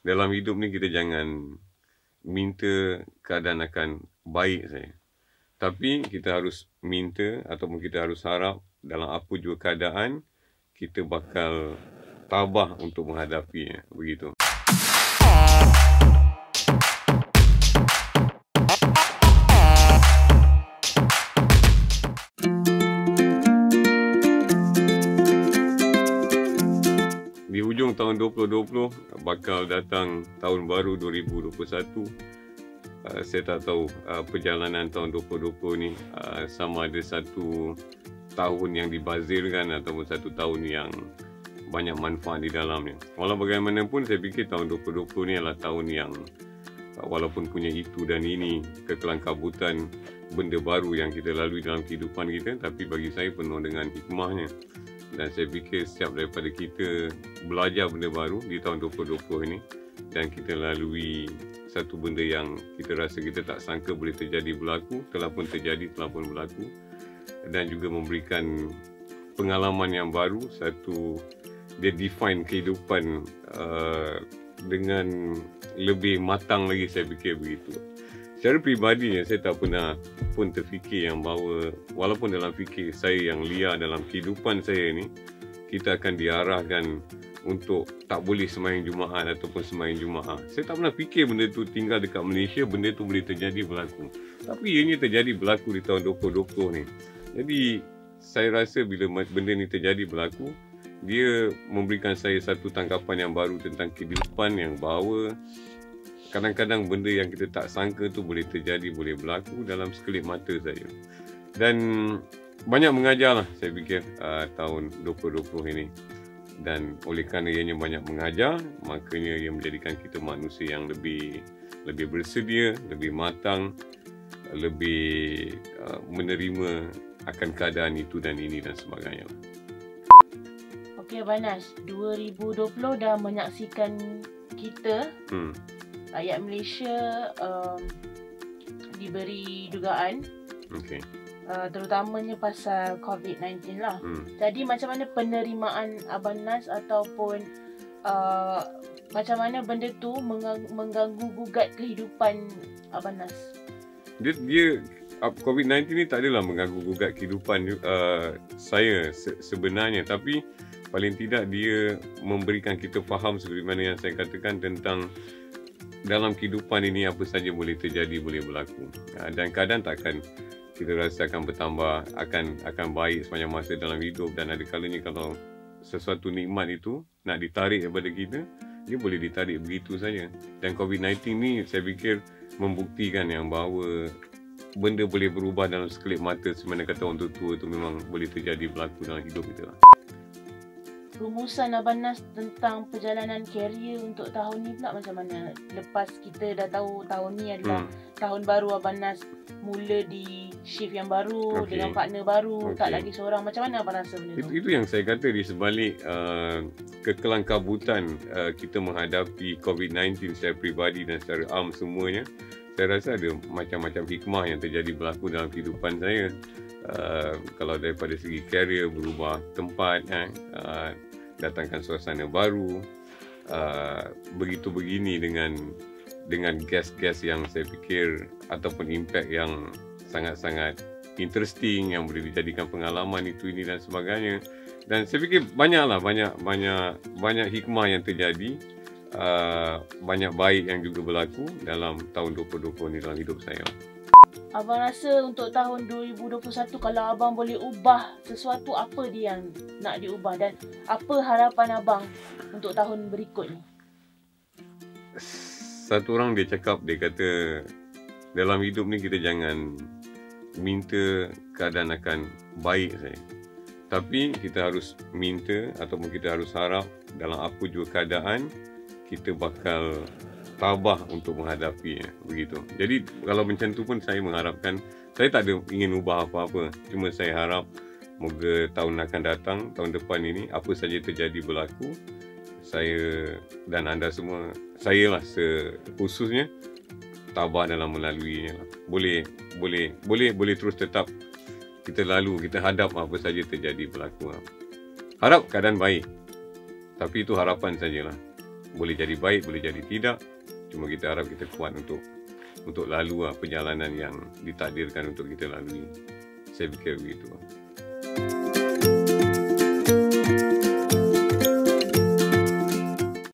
dalam hidup ni kita jangan minta keadaan akan baik saja. Tapi kita harus minta ataupun kita harus harap dalam apa juga keadaan kita bakal tabah untuk menghadapinya. Begitu. Di hujung tahun 2020 bakal datang tahun baru 2021. Saya tak tahu perjalanan tahun 2020 ni sama ada satu tahun yang dibazirkan ataupun satu tahun yang banyak manfaat di dalamnya. Walau bagaimanapun saya fikir tahun 2020 ni adalah tahun yang walaupun punya itu dan ini, kekelangkabutan, benda baru yang kita lalui dalam kehidupan kita, tapi bagi saya penuh dengan hikmahnya. Dan saya fikir setiap daripada kita belajar benda baru di tahun 2020 ini dan kita lalui satu benda yang kita rasa kita tak sangka boleh terjadi berlaku, telah pun terjadi, telah pun berlaku, dan juga memberikan pengalaman yang baru, satu dia define kehidupan dengan lebih matang lagi, saya fikir begitu. Secara peribadi saya tak pernah pun terfikir yang bahawa walaupun dalam fikir saya yang liar dalam kehidupan saya ni, kita akan diarahkan untuk tak boleh sembahyang Jumaat ataupun sembahyang Jumaat. Saya tak pernah fikir benda tu tinggal dekat Malaysia, benda tu boleh terjadi berlaku. Tapi ianya terjadi berlaku di tahun 2020 ni. Jadi saya rasa bila benda ni terjadi berlaku, dia memberikan saya satu tangkapan yang baru tentang kehidupan, yang bahawa kadang-kadang benda yang kita tak sangka tu boleh terjadi, boleh berlaku dalam sekelip mata saja. Dan banyak mengajarlah saya fikir tahun 2020 ini. Dan oleh kerana ianya banyak mengajar, makanya ia menjadikan kita manusia yang lebih bersedia, lebih matang, lebih menerima akan keadaan itu dan ini dan sebagainya. Okey Banas, 2020 dah menyaksikan kita rakyat Malaysia diberi dugaan, terutamanya pasal COVID-19 lah. Jadi macam mana penerimaan Abang Nas ataupun macam mana benda tu mengganggu gugat kehidupan Abang Nas? Dia COVID-19 ni tak adalah mengganggu gugat kehidupan saya sebenarnya, tapi paling tidak dia memberikan kita faham seperti mana yang saya katakan tentang dalam kehidupan ini apa saja boleh terjadi, boleh berlaku. Dan keadaan takkan kita rasa akan bertambah, akan baik sepanjang masa dalam hidup, dan ada kalanya kalau sesuatu nikmat itu nak ditarik daripada kita, dia boleh ditarik begitu saja. Dan COVID-19 ni saya fikir membuktikan yang bahawa benda boleh berubah dalam sekelip mata, semana kata orang tua itu memang boleh terjadi berlaku dalam hidup kita. Rumusan Abang Nas tentang perjalanan karier untuk tahun ni pula macam mana? Lepas kita dah tahu tahun ni adalah tahun baru Abang Nas mula di shift yang baru, dengan partner baru, tak lagi seorang. Macam mana Abang rasa benda tu? Itu yang saya kata di sebalik kekelangkabutan kita menghadapi COVID-19 secara peribadi dan secara am semuanya. Saya rasa ada macam-macam hikmah yang terjadi berlaku dalam kehidupan saya. Kalau daripada segi karier, berubah tempat, datangkan suasana baru, begitu begini dengan guest-guest yang saya fikir ataupun impact yang sangat-sangat interesting, yang boleh dijadikan pengalaman itu ini dan sebagainya. Dan saya fikir banyak hikmah yang terjadi, banyak baik yang juga berlaku dalam tahun 2020 ni dalam hidup saya. Abang rasa untuk tahun 2021 kalau abang boleh ubah sesuatu, apa dia yang nak diubah dan apa harapan abang untuk tahun berikut ni? Satu orang dia cakap, dia kata dalam hidup ni kita jangan minta keadaan akan baik saja. Tapi kita harus minta ataupun kita harus harap dalam apa juga keadaan kita bakal tabah untuk menghadapinya, begitu. Jadi kalau macam tu pun saya mengharapkan, saya tak ada ingin ubah apa-apa, cuma saya harap moga tahun akan datang, tahun depan ini apa saja terjadi berlaku, saya dan anda semua, saya lah khususnya tabah dalam melaluinya. Boleh terus tetap kita hadap apa saja terjadi berlaku. Harap keadaan baik, tapi itu harapan sajalah. boleh jadi baik, boleh jadi tidak. Cuma kita harap kita kuat untuk lalu perjalanan yang ditakdirkan untuk kita lalui. Saya fikir begitu.